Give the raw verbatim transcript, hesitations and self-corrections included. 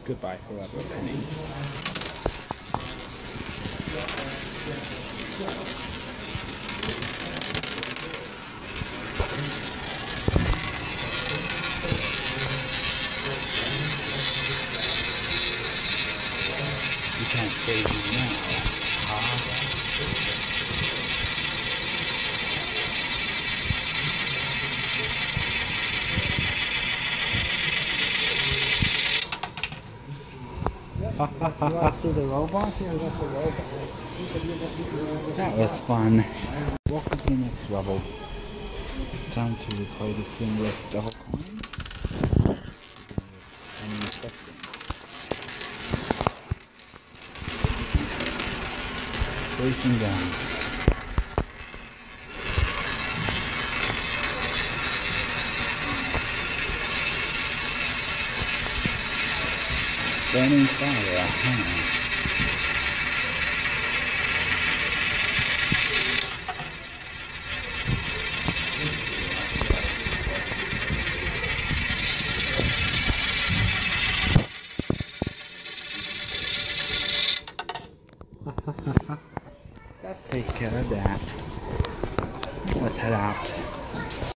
Goodbye forever, Pennies. You can't save me now, huh? You want to see the robot? Here, that's a robot. That was fun. Welcome to the next level. Time to play the thing with double coins. And inspection. Racing down. Burning fire, huh? That takes care of that. Let's head out.